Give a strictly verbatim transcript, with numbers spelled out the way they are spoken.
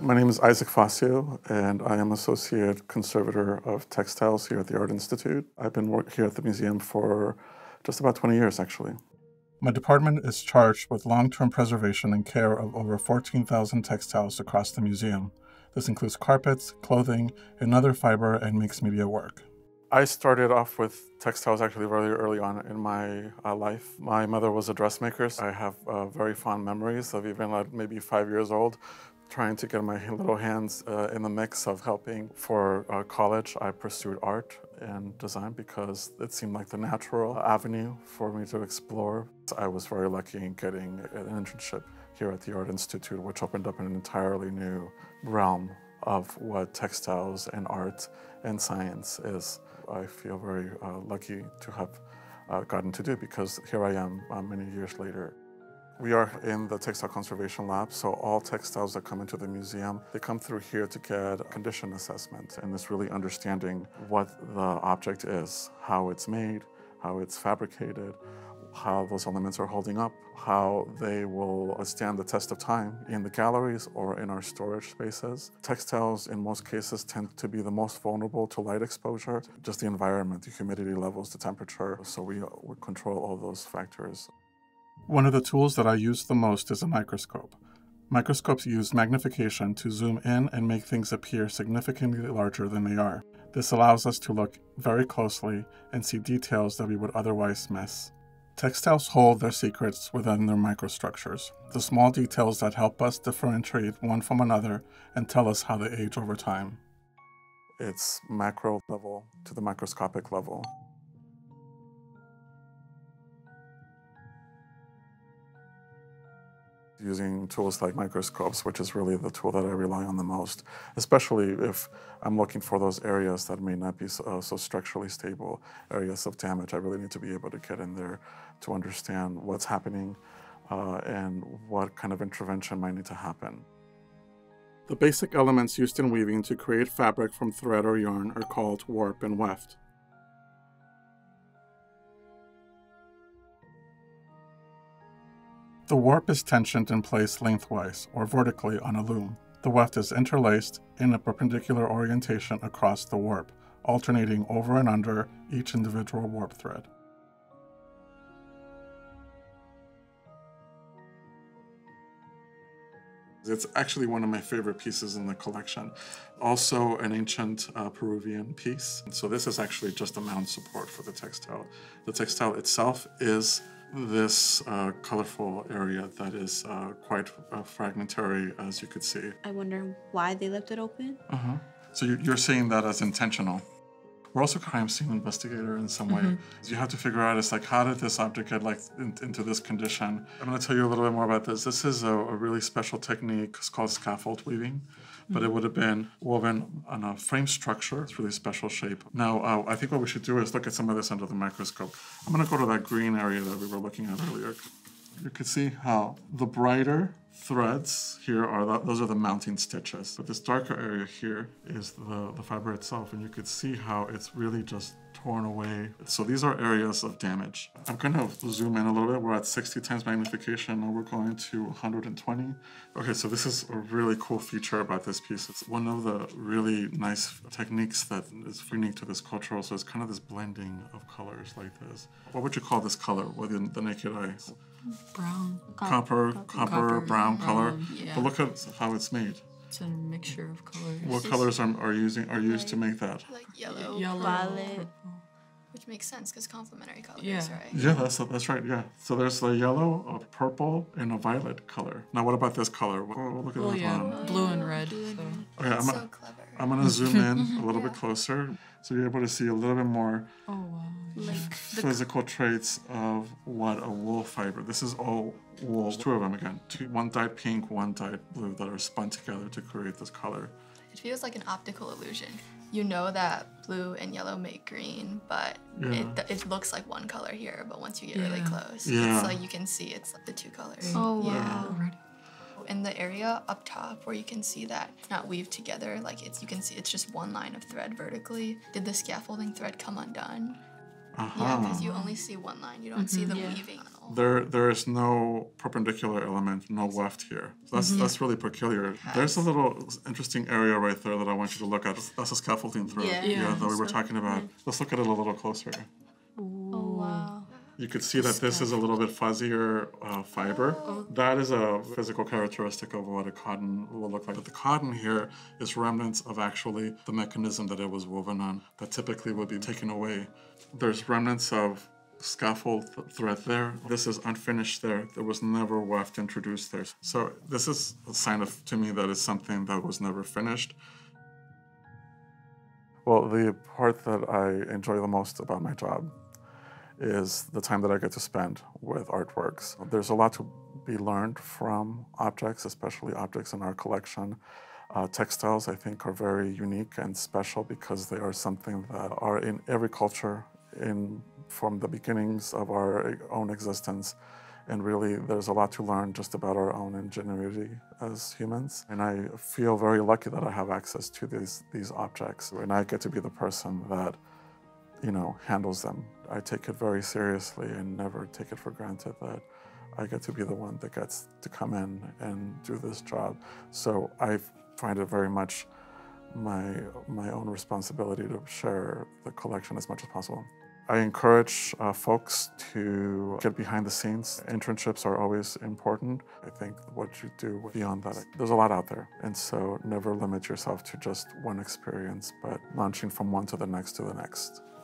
My name is Isaac Facio, and I am Associate Conservator of Textiles here at the Art Institute. I've been working here at the museum for just about twenty years, actually. My department is charged with long-term preservation and care of over fourteen thousand textiles across the museum. This includes carpets, clothing, and other fiber and mixed media work. I started off with textiles actually very early on in my uh, life. My mother was a dressmaker. So I have uh, very fond memories of even like maybe five years old trying to get my little hands uh, in the mix of helping. For uh, college, I pursued art and design because it seemed like the natural avenue for me to explore. I was very lucky in getting an internship here at the Art Institute, which opened up an entirely new realm of what textiles and art and science is. I feel very uh, lucky to have uh, gotten to do because here I am uh, many years later. We are in the Textile Conservation Lab, so all textiles that come into the museum, they come through here to get a condition assessment, and it's really understanding what the object is, how it's made, how it's fabricated, how those elements are holding up, how they will stand the test of time in the galleries or in our storage spaces. Textiles, in most cases, tend to be the most vulnerable to light exposure, just the environment, the humidity levels, the temperature, so we, we control all those factors. One of the tools that I use the most is a microscope. Microscopes use magnification to zoom in and make things appear significantly larger than they are. This allows us to look very closely and see details that we would otherwise miss. Textiles hold their secrets within their microstructures, the small details that help us differentiate one from another and tell us how they age over time. It's macro level to the microscopic level. Using tools like microscopes, which is really the tool that I rely on the most, especially if I'm looking for those areas that may not be so, uh, so structurally stable, areas of damage. I really need to be able to get in there to understand what's happening uh, and what kind of intervention might need to happen. The basic elements used in weaving to create fabric from thread or yarn are called warp and weft. The warp is tensioned in place lengthwise or vertically on a loom. The weft is interlaced in a perpendicular orientation across the warp, alternating over and under each individual warp thread. It's actually one of my favorite pieces in the collection. Also an ancient uh, Peruvian piece. So this is actually just a mound support for the textile. The textile itself is this uh, colorful area that is uh, quite uh, fragmentary, as you could see. I wonder why they left it open. Uh-huh. So you're seeing that as intentional. We're also crime scene investigator in some mm-hmm. way. You have to figure out, it's like, how did this object get like in, into this condition? I'm going to tell you a little bit more about this. This is a, a really special technique. It's called scaffold weaving, but mm-hmm. it would have been woven on a frame structure. It's really special shape. Now, uh, I think what we should do is look at some of this under the microscope. I'm going to go to that green area that we were looking at earlier. You can see how the brighter threads here are, the, those are the mounting stitches. But this darker area here is the, the fiber itself, and you could see how it's really just torn away. So these are areas of damage. I'm gonna zoom in a little bit. We're at sixty times magnification, and we're going to one hundred twenty. Okay, so this is a really cool feature about this piece. It's one of the really nice techniques that is unique to this culture. So it's kind of this blending of colors like this. What would you call this color within the naked eye? Brown. Copper, copper, copper brown color. Um, yeah. But look at how it's made. It's a mixture of colors. What colors are, are using are used like, to make that? Like yellow, yellow violet. Which makes sense because complementary colors, yeah. right? Yeah, that's that's right. Yeah. So there's a yellow, a purple, and a violet color. Now, what about this color? Oh, look at oh, that yeah. one. Blue and red. So. Okay, I'm so gonna, clever. I'm gonna zoom in a little yeah. bit closer, so you're able to see a little bit more oh, wow. like physical traits of what a wool fiber. This is all wool. Two of them again. Two, one dyed pink, one dyed blue that are spun together to create this color. It feels like an optical illusion. You know that blue and yellow make green, but yeah. it, it looks like one color here, but once you get yeah. really close, yeah. it's like you can see it's like the two colors. Oh, wow. Yeah. In the area up top where you can see that not weaved together, like it's you can see it's just one line of thread vertically. Did the scaffolding thread come undone? Uh-huh. Yeah, because you only see one line. You don't see the Yeah. weaving. There, there is no perpendicular element, no weft here. So that's that's really peculiar. There's a little interesting area right there that I want you to look at. That's a scaffolding thread. Yeah. Yeah, Yeah. that we were So- talking about. Let's look at it a little closer. Oh, wow. You could see that this is a little bit fuzzier uh, fiber. That is a physical characteristic of what a cotton will look like. But the cotton here is remnants of actually the mechanism that it was woven on that typically would be taken away. There's remnants of scaffold th- thread there. This is unfinished there. There was never weft introduced there. So this is a sign of, to me, that is something that was never finished. Well, the part that I enjoy the most about my job is the time that I get to spend with artworks. There's a lot to be learned from objects, especially objects in our collection. Uh, textiles, I think, are very unique and special because they are something that are in every culture in from the beginnings of our own existence. And really, there's a lot to learn just about our own ingenuity as humans. And I feel very lucky that I have access to these, these objects. And I get to be the person that, you know, handles them. I take it very seriously and never take it for granted that I get to be the one that gets to come in and do this job. So I find it very much my, my own responsibility to share the collection as much as possible. I encourage uh, folks to get behind the scenes. Internships are always important. I think what you do beyond that, there's a lot out there. And so never limit yourself to just one experience, but launching from one to the next to the next.